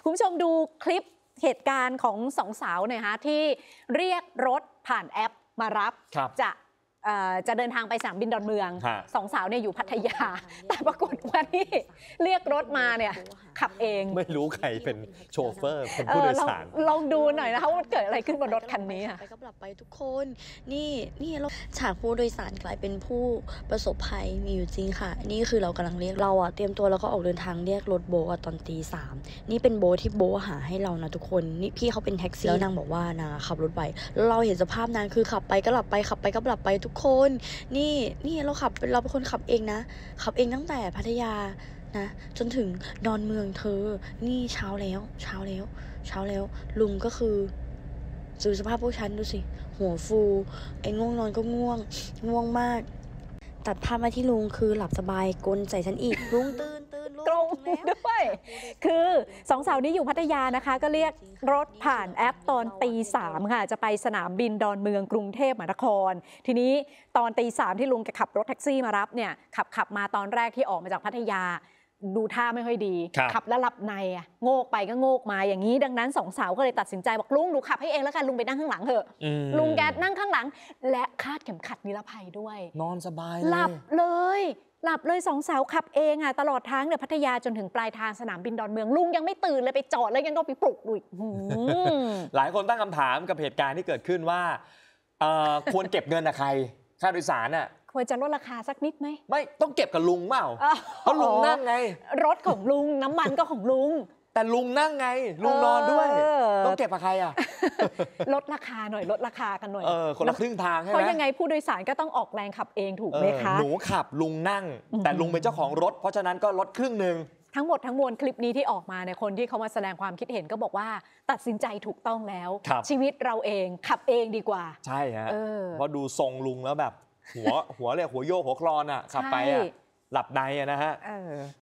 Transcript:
คุณผู้ชมดูคลิปเหตุการณ์ของสองสาวหน่อยฮะที่เรียกรถผ่านแอปมารับจะเดินทางไปสนามบินดอนเมืองสองสาวเนี่ยอยู่พัทยาแต่ปรากฏว่านี่เรียกรถมาเนี่ยขับเองไม่รู้ใครเป็นโชเฟอร์เป็นผู้โดยสารลองดูหน่อยนะคะว่าเกิดอะไรขึ้นบนรถคันนี้ไปก็หลับไปทุกคนนี่เราฉากผู้โดยสารกลายเป็นผู้ประสบภัยมีอยู่จริงค่ะนี่คือเรากำลังเรียกเราเตรียมตัวแล้วก็ออกเดินทางเรียกรถโบตอนตี 3นี่เป็นโบที่โบหาให้เรานะทุกคนนี่พี่เขาเป็นแท็กซี่แล้วนางบอกว่านางขับรถไปแล้วเราเห็นสภาพนางคือขับไปก็หลับไปขับไปก็หลับไปทุกคนนี่เราเป็นคนขับเองนะขับเองตั้งแต่พัทยานะจนถึงดอนเมืองเธอนี่เช้าแล้วลุงก็คือดูสภาพพวกฉันดูสิหัวฟูไอ้ง่วงนอนก็ง่วงมากตัดภาพมาที่ลุงคือหลับสบายกลใส่ฉันอีกลุงตื่นตรงด้วยคือสองสาวนี้อยู่พัทยานะคะก็เรียกรถผ่านแอปตอนตี 3ค่ะจะไปสนามบินดอนเมืองกรุงเทพมหานครทีนี้ตอนตี 3ที่ลุงขับรถแท็กซี่มารับเนี่ยขับมาตอนแรกที่ออกมาจากพัทยาดูท่าไม่ค่อยดีขับแล้วหลับในโงกไปก็โงกมาอย่างนี้ดังนั้นสองสาวก็เลยตัดสินใจบอกลุงหนูขับให้เองแล้วกันลุงไปนั่งข้างหลังเถอะลุงแกนั่งข้างหลังและคาดเข็มขัดนิรภัยด้วยนอนสบายหลับเลยสองสาวขับเองตลอดทางเนี่ยพัทยาจนถึงปลายทางสนามบินดอนเมืองลุงยังไม่ตื่นเลยไปจอดแล้วยังต้องไปปลุกอีกหลายคนตั้งคำถามกับเหตุการณ์ที่เกิดขึ้นว่าควรเก็บเงินกับใครค่าโดยสารน่ะควรจะลดราคาสักนิดไหมไม่ต้องเก็บกับลุงเปล่าเพราะลุงนั่งไงรถของลุงน้ำมันก็ของลุงแต่ลุงนั่งไงลุงนอนด้วยต้องเก็บกับใครลดราคาหน่อยลดราคากันหน่อยคนละครึ่งทางใช่ไหมเพราะยังไงผู้โดยสารก็ต้องออกแรงขับเองถูกไหมคะหนูขับลุงนั่งแต่ลุงเป็นเจ้าของรถเพราะฉะนั้นก็ลดครึ่งนึงทั้งหมดทั้งมวลคลิปนี้ที่ออกมาเนี่ยคนที่เขามาแสดงความคิดเห็นก็บอกว่าตัดสินใจถูกต้องแล้วชีวิตเราเองขับเองดีกว่าใช่ฮะเพราะดูทรงลุงแล้วแบบหัวเรียกหัวโยกหัวคลอนขับไปหลับในนะฮะ